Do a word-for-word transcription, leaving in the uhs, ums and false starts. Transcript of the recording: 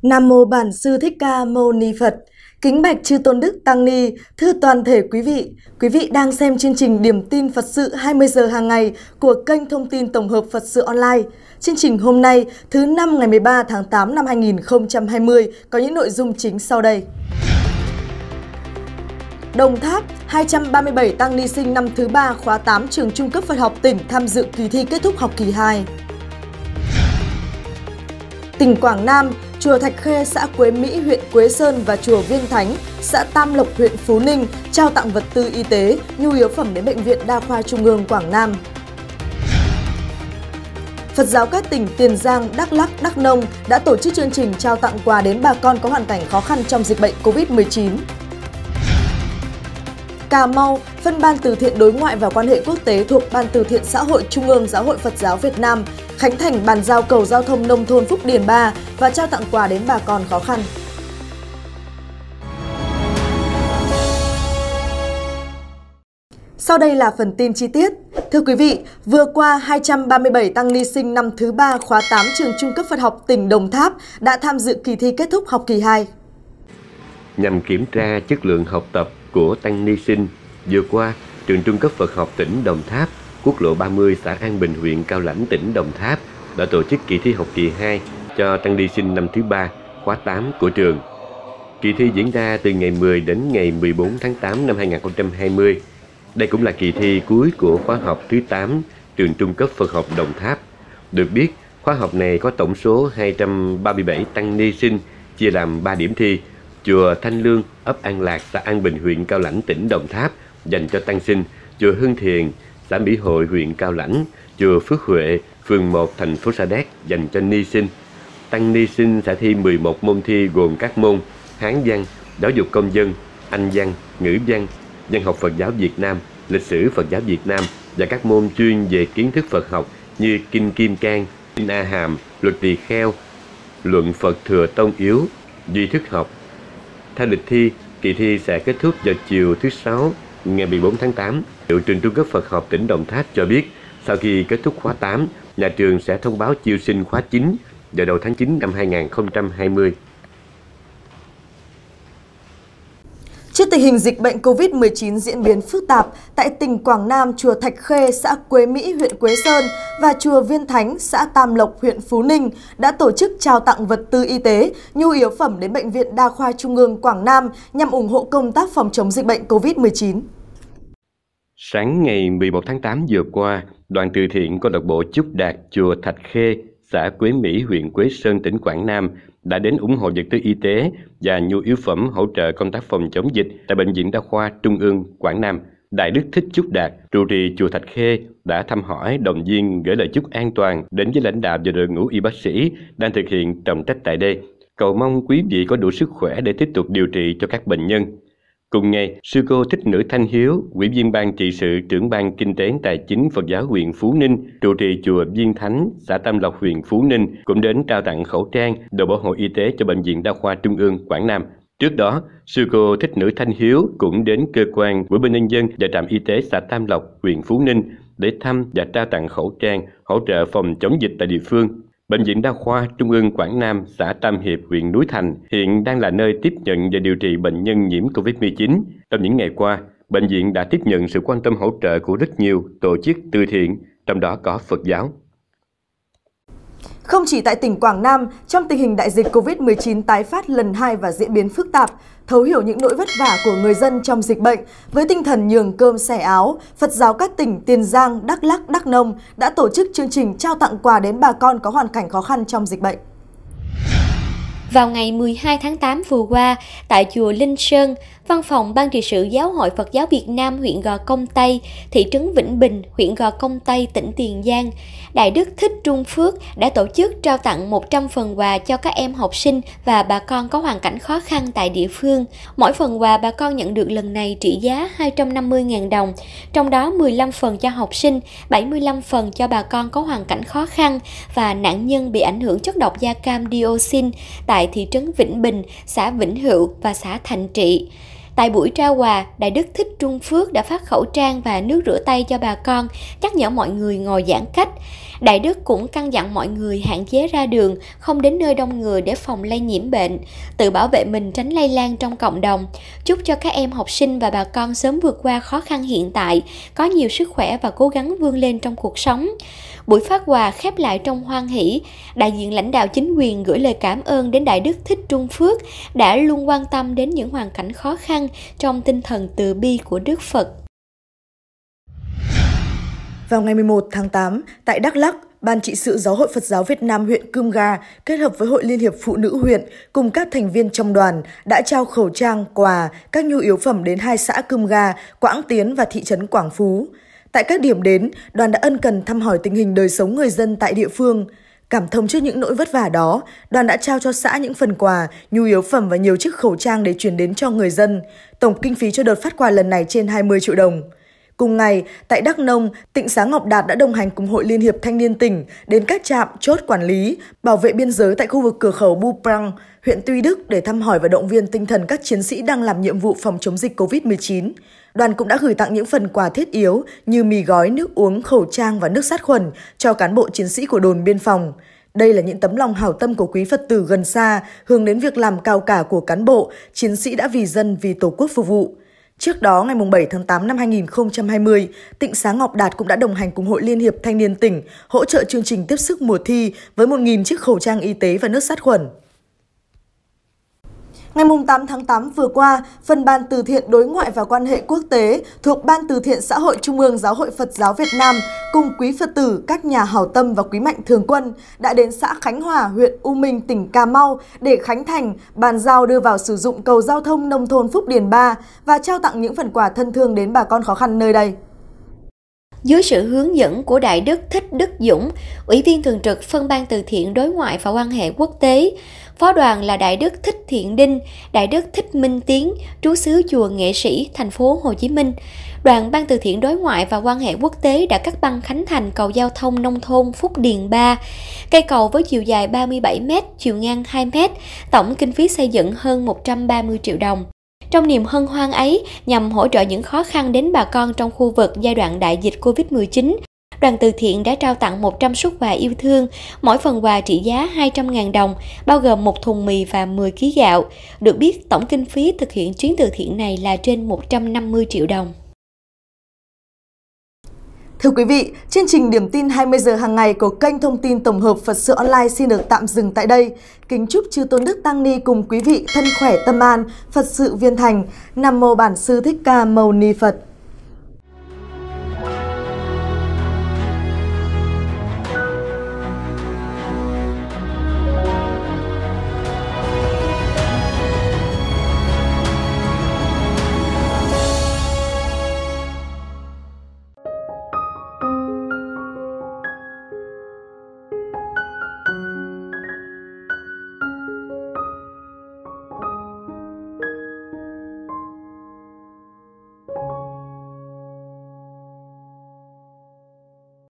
Nam mô Bản Sư Thích Ca Mâu Ni Phật. Kính bạch chư tôn đức tăng ni, thưa toàn thể quý vị, quý vị đang xem chương trình Điểm tin Phật sự hai mươi giờ hàng ngày của kênh thông tin tổng hợp Phật sự online. Chương trình hôm nay, thứ năm ngày mười ba tháng tám năm hai nghìn không trăm hai mươi có những nội dung chính sau đây. Đồng Tháp, hai trăm ba mươi bảy tăng ni sinh năm thứ ba khóa tám trường trung cấp Phật học tỉnh tham dự kỳ thi kết thúc học kỳ hai. Tỉnh Quảng Nam, chùa Thạch Khê, xã Quế Mỹ, huyện Quế Sơn và chùa Viên Thánh, xã Tam Lộc, huyện Phú Ninh trao tặng vật tư y tế, nhu yếu phẩm đến Bệnh viện Đa khoa Trung ương Quảng Nam. Phật giáo các tỉnh Tiền Giang, Đắk Lắk, Đắk Nông đã tổ chức chương trình trao tặng quà đến bà con có hoàn cảnh khó khăn trong dịch bệnh Covid mười chín. Cà Mau, phân ban từ thiện đối ngoại và quan hệ quốc tế thuộc Ban từ thiện xã hội Trung ương Giáo hội Phật giáo Việt Nam khánh thành bàn giao cầu giao thông nông thôn Phúc Điền ba và trao tặng quà đến bà con khó khăn. Sau đây là phần tin chi tiết. Thưa quý vị, vừa qua hai trăm ba mươi bảy tăng ni sinh năm thứ ba khóa tám trường trung cấp Phật học tỉnh Đồng Tháp đã tham dự kỳ thi kết thúc học kỳ hai. Nhằm kiểm tra chất lượng học tập của tăng ni sinh, vừa qua, trường trung cấp Phật học tỉnh Đồng Tháp, quốc lộ ba mươi, xã An Bình, huyện Cao Lãnh, tỉnh Đồng Tháp đã tổ chức kỳ thi học kỳ hai cho tăng ni sinh năm thứ ba khóa tám của trường. Kỳ thi diễn ra từ ngày mười đến ngày mười bốn tháng tám năm hai nghìn không trăm hai mươi. Đây cũng là kỳ thi cuối của khóa học thứ tám trường trung cấp Phật học Đồng Tháp. Được biết, khóa học này có tổng số hai trăm ba mươi bảy tăng ni sinh chia làm ba điểm thi. Chùa Thanh Lương, ấp An Lạc, xã An Bình, huyện Cao Lãnh, tỉnh Đồng Tháp dành cho tăng sinh, chùa Hưng Thiền, xã Mỹ Hội, huyện Cao Lãnh, chùa Phước Huệ, phường một, thành phố Sa Đéc dành cho ni sinh. Tăng ni sinh sẽ thi mười một môn thi gồm các môn Hán văn, giáo dục công dân, Anh văn, ngữ văn, văn học Phật giáo Việt Nam, lịch sử Phật giáo Việt Nam và các môn chuyên về kiến thức Phật học như Kinh Kim Cang, Kinh A Hàm, Luật Tỳ Kheo, Luận Phật Thừa Tông Yếu, Duy Thức học. Theo lịch thi, kỳ thi sẽ kết thúc vào chiều thứ Sáu, ngày mười bốn tháng tám. Hiệu trường trung cấp Phật học tỉnh Đồng Tháp cho biết, sau khi kết thúc khóa tám, nhà trường sẽ thông báo chiêu sinh khóa chín vào đầu tháng chín năm hai nghìn không trăm hai mươi. Trước tình hình dịch bệnh Covid mười chín diễn biến phức tạp, tại tỉnh Quảng Nam, chùa Thạch Khê, xã Quế Mỹ, huyện Quế Sơn và chùa Viên Thánh, xã Tam Lộc, huyện Phú Ninh đã tổ chức trao tặng vật tư y tế, nhu yếu phẩm đến Bệnh viện Đa khoa Trung ương Quảng Nam nhằm ủng hộ công tác phòng chống dịch bệnh Covid mười chín. Sáng ngày mười một tháng tám vừa qua, đoàn từ thiện câu lạc bộ Chúc Đạt, chùa Thạch Khê, xã Quế Mỹ, huyện Quế Sơn, tỉnh Quảng Nam đã đến ủng hộ vật tư y tế và nhu yếu phẩm hỗ trợ công tác phòng chống dịch tại Bệnh viện Đa khoa Trung ương Quảng Nam. Đại đức Thích Chúc Đạt, trụ trì chùa Thạch Khê đã thăm hỏi, động viên, gửi lời chúc an toàn đến với lãnh đạo và đội ngũ y bác sĩ đang thực hiện trọng trách tại đây, cầu mong quý vị có đủ sức khỏe để tiếp tục điều trị cho các bệnh nhân. Cùng ngày, sư cô Thích Nữ Thanh Hiếu, ủy viên ban trị sự, trưởng ban kinh tế tài chính Phật giáo huyện Phú Ninh, trụ trì chùa Viên Thánh, xã Tam Lộc, huyện Phú Ninh cũng đến trao tặng khẩu trang, đồ bảo hộ y tế cho Bệnh viện Đa khoa Trung ương Quảng Nam. Trước đó, sư cô Thích Nữ Thanh Hiếu cũng đến cơ quan Ủy ban nhân dân và trạm y tế xã Tam Lộc, huyện Phú Ninh để thăm và trao tặng khẩu trang, hỗ trợ phòng chống dịch tại địa phương. Bệnh viện Đa khoa Trung ương Quảng Nam, xã Tam Hiệp, huyện Núi Thành hiện đang là nơi tiếp nhận và điều trị bệnh nhân nhiễm Covid mười chín. Trong những ngày qua, bệnh viện đã tiếp nhận sự quan tâm hỗ trợ của rất nhiều tổ chức từ thiện, trong đó có Phật giáo. Không chỉ tại tỉnh Quảng Nam, trong tình hình đại dịch Covid mười chín tái phát lần hai và diễn biến phức tạp, thấu hiểu những nỗi vất vả của người dân trong dịch bệnh, với tinh thần nhường cơm xẻ áo, Phật giáo các tỉnh Tiền Giang, Đắk Lắk, Đắk Nông đã tổ chức chương trình trao tặng quà đến bà con có hoàn cảnh khó khăn trong dịch bệnh. Vào ngày mười hai tháng tám vừa qua, tại chùa Linh Sơn, Văn phòng Ban trị sự Giáo hội Phật giáo Việt Nam huyện Gò Công Tây, thị trấn Vĩnh Bình, huyện Gò Công Tây, tỉnh Tiền Giang, Đại đức Thích Trung Phước đã tổ chức trao tặng một trăm phần quà cho các em học sinh và bà con có hoàn cảnh khó khăn tại địa phương. Mỗi phần quà bà con nhận được lần này trị giá hai trăm năm mươi nghìn đồng, trong đó mười lăm phần cho học sinh, bảy mươi lăm phần cho bà con có hoàn cảnh khó khăn và nạn nhân bị ảnh hưởng chất độc da cam dioxin tại thị trấn Vĩnh Bình, xã Vĩnh Hữu và xã Thạnh Trị. Tại buổi trao quà, Đại đức Thích Trung Phước đã phát khẩu trang và nước rửa tay cho bà con, nhắc nhở mọi người ngồi giãn cách. Đại Đức cũng căn dặn mọi người hạn chế ra đường, không đến nơi đông người để phòng lây nhiễm bệnh, tự bảo vệ mình tránh lây lan trong cộng đồng. Chúc cho các em học sinh và bà con sớm vượt qua khó khăn hiện tại, có nhiều sức khỏe và cố gắng vươn lên trong cuộc sống. Buổi phát quà khép lại trong hoan hỷ, đại diện lãnh đạo chính quyền gửi lời cảm ơn đến Đại Đức Thích Trung Phước đã luôn quan tâm đến những hoàn cảnh khó khăn trong tinh thần từ bi của Đức Phật. Vào ngày mười một tháng tám, tại Đắk Lắk, Ban trị sự Giáo hội Phật giáo Việt Nam huyện Cơm Ga kết hợp với Hội Liên hiệp Phụ nữ huyện cùng các thành viên trong đoàn đã trao khẩu trang, quà, các nhu yếu phẩm đến hai xã Cơm Ga, Quảng Tiến và thị trấn Quảng Phú. Tại các điểm đến, đoàn đã ân cần thăm hỏi tình hình đời sống người dân tại địa phương. Cảm thông trước những nỗi vất vả đó, đoàn đã trao cho xã những phần quà, nhu yếu phẩm và nhiều chiếc khẩu trang để chuyển đến cho người dân. Tổng kinh phí cho đợt phát quà lần này trên hai mươi triệu đồng. Cùng ngày, tại Đắk Nông, Tịnh xá Ngọc Đạt đã đồng hành cùng Hội Liên hiệp Thanh niên tỉnh đến các trạm, chốt quản lý, bảo vệ biên giới tại khu vực cửa khẩu Bu Prang, huyện Tuy Đức để thăm hỏi và động viên tinh thần các chiến sĩ đang làm nhiệm vụ phòng chống dịch Covid mười chín. Đoàn cũng đã gửi tặng những phần quà thiết yếu như mì gói, nước uống, khẩu trang và nước sát khuẩn cho cán bộ chiến sĩ của đồn biên phòng. Đây là những tấm lòng hảo tâm của quý Phật tử gần xa, hướng đến việc làm cao cả của cán bộ, chiến sĩ đã vì dân, vì Tổ quốc phục vụ. Trước đó, ngày bảy tháng tám năm hai nghìn không trăm hai mươi, Tịnh xá Ngọc Đạt cũng đã đồng hành cùng Hội Liên hiệp Thanh niên tỉnh hỗ trợ chương trình tiếp sức mùa thi với một nghìn chiếc khẩu trang y tế và nước sát khuẩn. Ngày tám tháng tám vừa qua, phần Ban Từ thiện Đối ngoại và Quan hệ Quốc tế thuộc Ban Từ thiện Xã hội Trung ương Giáo hội Phật giáo Việt Nam cùng quý Phật tử, các nhà hảo tâm và quý mạnh thường quân đã đến xã Khánh Hòa, huyện U Minh, tỉnh Cà Mau để khánh thành, bàn giao đưa vào sử dụng cầu giao thông nông thôn Phúc Điền ba và trao tặng những phần quà thân thương đến bà con khó khăn nơi đây. Dưới sự hướng dẫn của Đại Đức Thích Đức Dũng, Ủy viên Thường trực Phân ban Từ thiện Đối ngoại và Quan hệ Quốc tế, Phó đoàn là Đại Đức Thích Thiện Đinh, Đại Đức Thích Minh Tiến, trú xứ Chùa Nghệ Sĩ, thành phố Hồ Chí Minh. Đoàn Ban Từ thiện Đối ngoại và Quan hệ Quốc tế đã cắt băng khánh thành cầu giao thông nông thôn Phúc Điền ba. Cây cầu với chiều dài ba mươi bảy mét, chiều ngang hai mét, tổng kinh phí xây dựng hơn một trăm ba mươi triệu đồng. Trong niềm hân hoan ấy, nhằm hỗ trợ những khó khăn đến bà con trong khu vực giai đoạn đại dịch Covid mười chín, đoàn từ thiện đã trao tặng một trăm suất quà yêu thương, mỗi phần quà trị giá hai trăm nghìn đồng, bao gồm một thùng mì và mười ki lô gam gạo. Được biết, tổng kinh phí thực hiện chuyến từ thiện này là trên một trăm năm mươi triệu đồng. Thưa quý vị, chương trình điểm tin hai mươi giờ hàng ngày của kênh thông tin tổng hợp Phật sự Online xin được tạm dừng tại đây. Kính chúc Chư Tôn Đức Tăng Ni cùng quý vị thân khỏe tâm an, Phật sự viên thành. Nam mô Bản Sư Thích Ca Mâu Ni Phật.